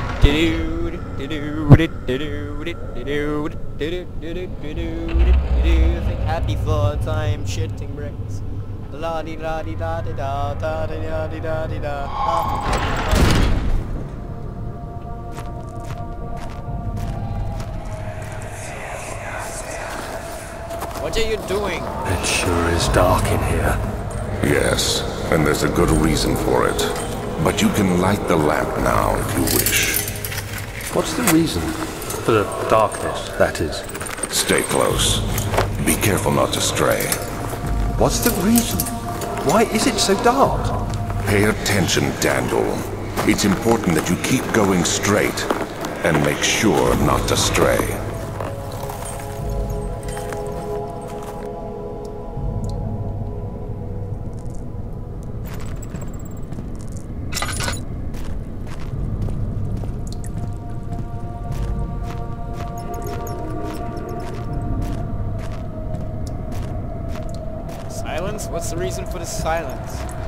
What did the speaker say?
Think happy thoughts, I am shitting bricks. La di da di da di da da di da di da di da. What are you doing? It sure is dark in here. Yes, and there's a good reason for it. But you can light the lamp now if you wish. What's the reason? For the darkness, that is. Stay close. Be careful not to stray. What's the reason? Why is it so dark? Pay attention, Dandel. It's important that you keep going straight and make sure not to stray. Silence? What's the reason for the silence?